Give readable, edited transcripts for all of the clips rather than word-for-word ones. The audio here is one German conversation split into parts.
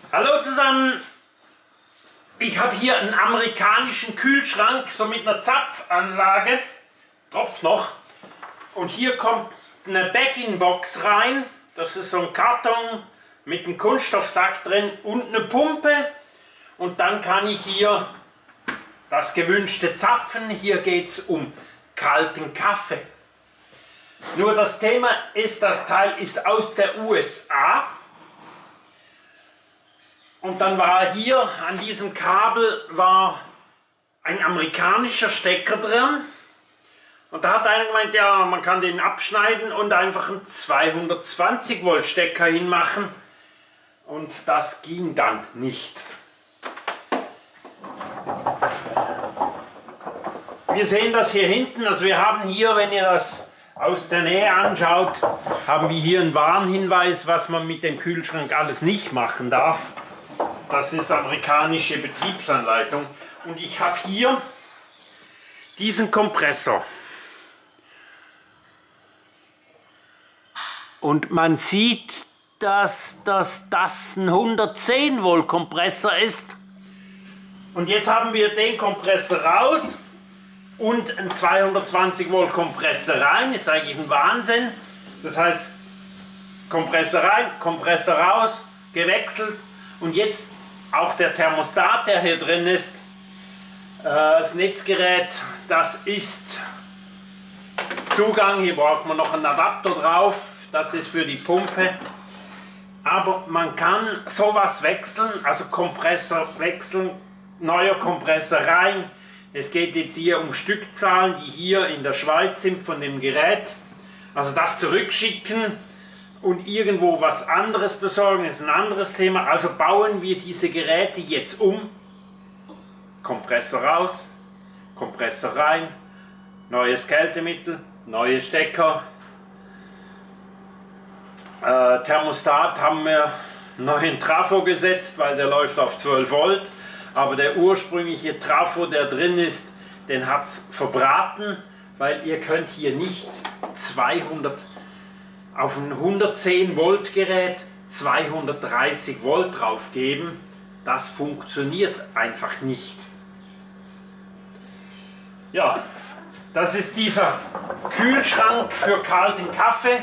Hallo zusammen, ich habe hier einen amerikanischen Kühlschrank, so mit einer Zapfanlage, Tropf noch, und hier kommt eine Bag-in-Box rein, das ist so ein Karton mit einem Kunststoffsack drin und eine Pumpe, und dann kann ich hier das gewünschte zapfen. Hier geht es um kalten Kaffee. Nur das Thema ist, das Teil ist aus der USA. Und dann war hier an diesem Kabel war ein amerikanischer Stecker drin. Und da hat einer gemeint, ja, man kann den abschneiden und einfach einen 220 Volt Stecker hinmachen. Und das ging dann nicht. Wir sehen das hier hinten, also wir haben hier, wenn ihr das aus der Nähe anschaut, haben wir hier einen Warnhinweis, was man mit dem Kühlschrank alles nicht machen darf. Das ist amerikanische Betriebsanleitung. Und ich habe hier diesen Kompressor. Und man sieht, dass das ein 110 Volt Kompressor ist. Und jetzt haben wir den Kompressor raus und einen 220 Volt Kompressor rein. Ist eigentlich ein Wahnsinn. Das heißt, Kompressor rein, Kompressor raus, gewechselt. Und jetzt auch der Thermostat, der hier drin ist, das Netzgerät, das ist Zugang. Hier braucht man noch einen Adapter drauf, das ist für die Pumpe. Aber man kann sowas wechseln, also Kompressor wechseln, neuer Kompressor rein. Es geht jetzt hier um Stückzahlen, die hier in der Schweiz sind von dem Gerät. Also das zurückschicken und irgendwo was anderes besorgen, ist ein anderes Thema. Also bauen wir diese Geräte jetzt um. Kompressor raus, Kompressor rein, neues Kältemittel, neue Stecker. Thermostat haben wir neuen Trafo gesetzt, weil der läuft auf 12 Volt. Aber der ursprüngliche Trafo, der drin ist, den hat es verbraten, weil ihr könnt hier nicht 200 auf ein 110 Volt Gerät 230 Volt drauf geben. Das funktioniert einfach nicht. Ja, das ist dieser Kühlschrank für kalten Kaffee.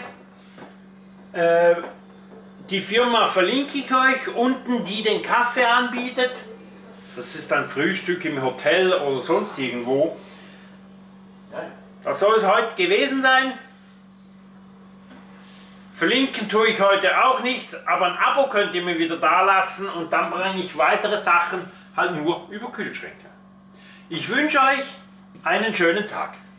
Die Firma verlinke ich euch unten, die den Kaffee anbietet. Das ist ein Frühstück im Hotel oder sonst irgendwo. Das soll es heute gewesen sein. Verlinken tue ich heute auch nichts, aber ein Abo könnt ihr mir wieder da lassen und dann bringe ich weitere Sachen halt nur über Kühlschränke. Ich wünsche euch einen schönen Tag.